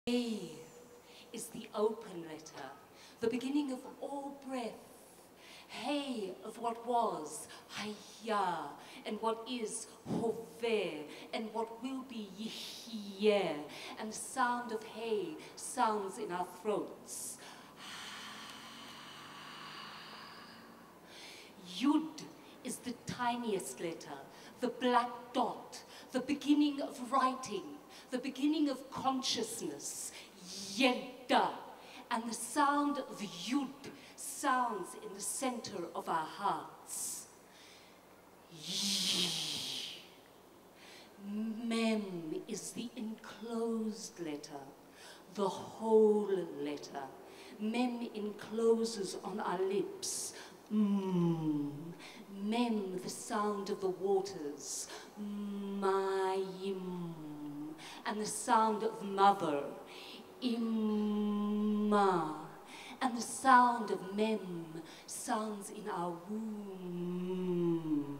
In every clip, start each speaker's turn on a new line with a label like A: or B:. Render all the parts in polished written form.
A: A is the open letter, the beginning of all breath. Hey of what was, Hayya, and what is, Hoveh, and what will be, Yihye. And the sound of Hey sounds in our throats. Yud is the tiniest letter, the black dot, the beginning of writing, the beginning of consciousness, Yedda. And the sound of Yud sounds in the center of our hearts. Mem is the enclosed letter, the whole letter. Mem encloses on our lips. Mem, the sound of the waters. Mayim, and the sound of mother. Imma, and the sound of mem sounds in our womb.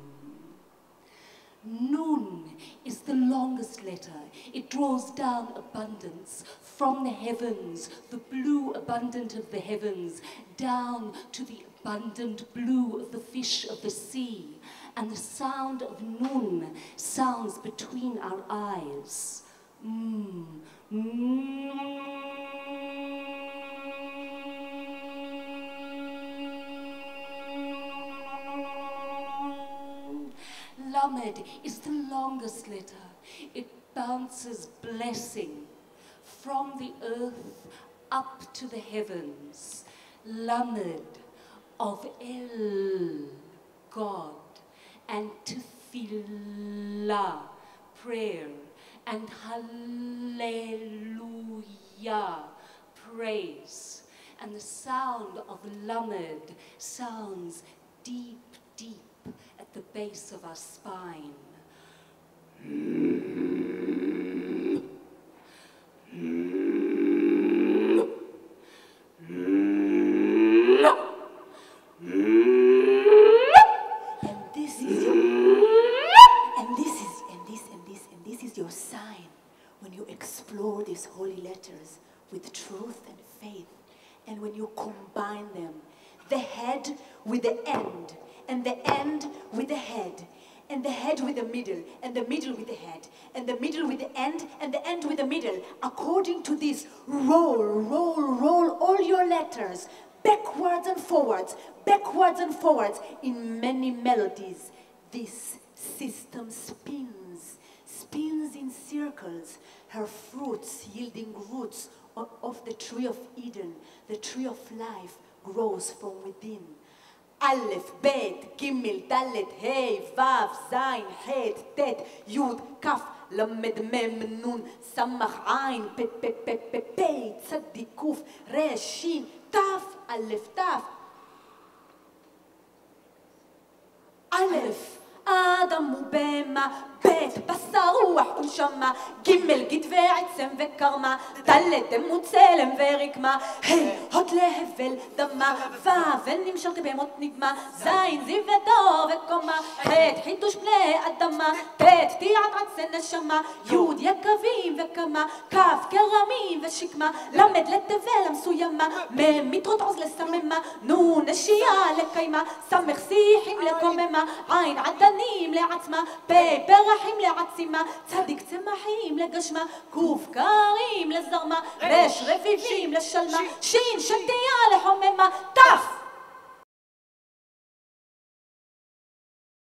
A: Nun is the longest letter. It draws down abundance from the heavens, the blue abundant of the heavens, down to the abundant blue of the fish of the sea. And the sound of Nun sounds between our eyes. Lamed is the longest letter. It bounces blessing from the earth up to the heavens. Lamed of El, God, and Tefillah, prayer, and Hallelujah, praise. And the sound of Lamed sounds deep, deep at the base of our spine.
B: This is your sign when you explore these holy letters with truth and faith, and when you combine them, the head with the end, and the end with the head, and the head with the middle, and the middle with the head, and the middle with the end, and the end with the middle. According to this, roll all your letters backwards and forwards in many melodies. This system spins in circles, her fruits yielding roots of the tree of Eden. The tree of life grows from within. Aleph, Bet, Gimel, Dalet, Hey, Vav, Zain, Het, Tet, Yud, Kaf, Lamed, Mem, Nun, Samach, Ain, Pet, Pet, Pet, Pet, Pei, Tzadi, Kuf, Resh, Shin, Taf, Aleph, Taf. Aleph, Adam ובהמה, בית בשר רוח ונשמה, ג' כתבי עצם וקרמה, ד' דמות צלם ורקמה, ה' הוד להבל דמה, ו' ונמשל כבהמות נגמה, ז' זיו ודור וקומה, ח' חידוש בני אדמה, ט' תיעת עצי נשמה, י' יקבים וקמה, כ' כרמים ושקמה, ל' לתבל המסוימה, מ' מתרות עוז לסממה, נ' נשייה לקיימה, ס' שיחים לקוממה, ע' עדנים לעצמה, פ' פרחים לעצימה, צדיק צמחים לגשמה, קוף קרים לזרמה, רש רביבים לשלמה, שין שתייה לחוממה,